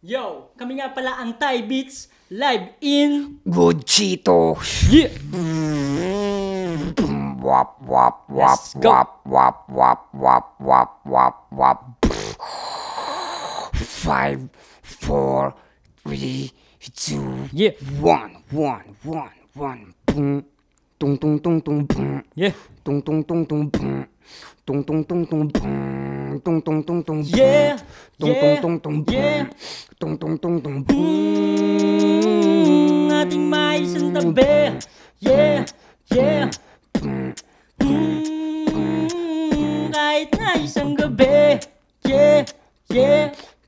Yo, kami nga pala ang Thai Beats live in Good Cheeto. Yeah. Wap wap wap Let's go. wap wap wap wap wap wap wap. 5, 4, 3, 2, Yeah. 1, 1, 1, 1. Boom. Tung tung tung tung boom. Yeah. Tung tung tung tung boom. Tung tung tung tung boom. Tung tung tung tung boom. Yeah. Tung tung tung tung Yeah. boom. Tung tung tung tung boom. Ating may isang tabi. Yeah. Yeah. Kahit na isang gabi. Yeah. Yeah.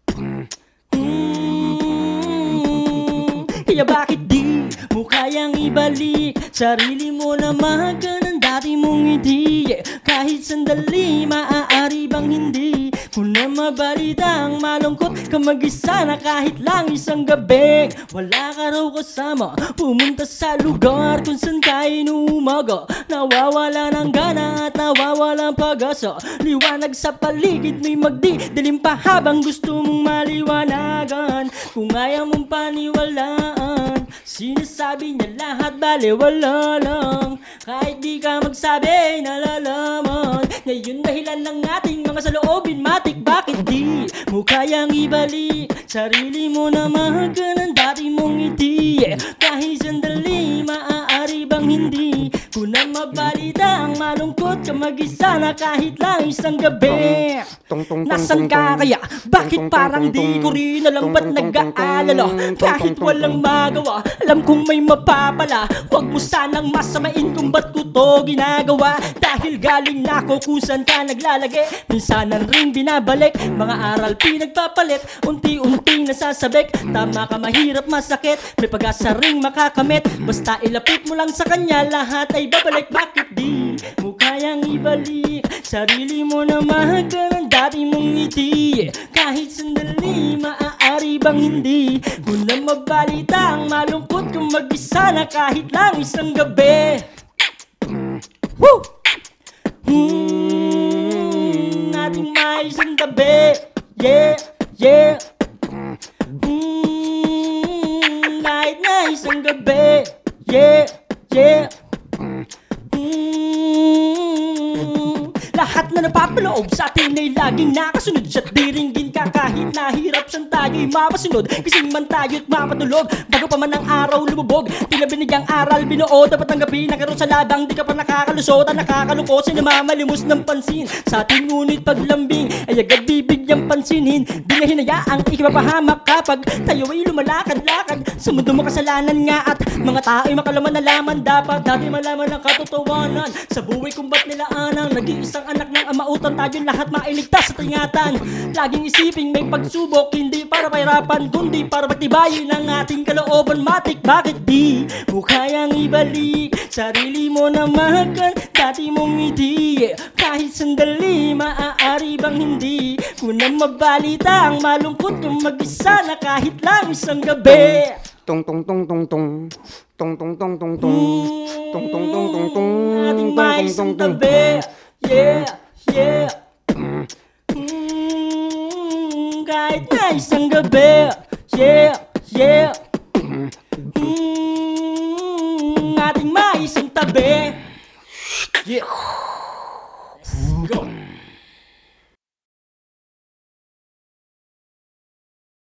Kaya bakit di mo kayang ibalik sarili mo na mahal ng dati mong ngiti? Kahit sandali, maaari bang hindi ko na mabalitang malungkot ka mag-isa na kahit lang isang gabi? Wala ka raw kasama, pumunta sa lugar kung saan ka inuumaga. Nawawala ng gana at nawawala ng pag-asa. Liwanag sa paligid mo'y magdidilim pa habang gusto mong maliwanagan. Kung ayaw mong paniwalaan, sinasabi niya lahat baliwala lang. Kahit di ka magsabi, nalalaman. Ngayon dahilan ng ating mga saloobin matik. Bakit di mo kayang ibalik sarili mo na mahal ka ng dati mong ngiti? Kahit sandali, maaari bang hindi ko na mabalita ang malungkot ka mag-isa na kahit lang isang gabi? Nasaan ka kaya? Bakit parang di ko rin alam ba't nag-aalala? Kahit walang magawa, alam kong may mapapala. Huwag mo sanang masamain kung ba't ko to ginagawa. Dahil galing na ako kung saan ka naglalagay. Minsanan rin binabalik, mga aral pinagpapalit. Unti-unting nasasabik, tama ka mahirap masakit. May pag-asa ring makakamit, basta ilapit mo lang sa kanya, lahat ay babalik. Bakit di mo kayang ibalik sarili mo na mahal ka ng dati mong ngiti? Kahit sandali, maaari bang hindi ko na mabalita ang malungkot kung mag-isa na kahit lang isang gabi? Woo! Ating may isang gabi. Yeah, yeah. Kahit na isang gabi. Yeah, yeah. Lahat na napapaloob sa atin ay laging nakasunod. Siya't diringgin ka kahit nahirap siyang tayo'y mapasunod. Gising man tayo't mapatulog bago pa man ang araw lumubog. Pinabinigyang aral binuo, dapat tanggapin. Nakaroon sa labang, di ka pa nakakalusot at nakakalungkot. Sinamamalimos ng pansin sa ating ngunit paglambing ay agad bibigyang pansinin. Di na hinayaang ikipapahamak kapag tayo ay lumalakad-lakad sa mundo mo kasalanan nga. At mga tao'y makalaman na laman, dapat dati malaman ang katotohanan sa buhay kung ba't nilaanang nag-iisang anak ng amautan. Tayo lahat mailigtas sa tingatan. Laging isiping may pagsubok, hindi para pahirapan kundi para pagtibayin ang ating kalooban matik. Bakit di mo kayang ibalik sarili mo na mahal ka dati mong ngiti? Kahit sandali, maaari bang hindi ko na mabalita ang malungkot kung mag-isa na kahit lang isang gabi? Tong tong tong tong tong tong tong tong tong tong tong tong tong tong tong ating may isang tabi. Yeah, yeah. Kahit na isang gabi. Yeah, yeah. Ating may isang tabi. Yeah. Let's go.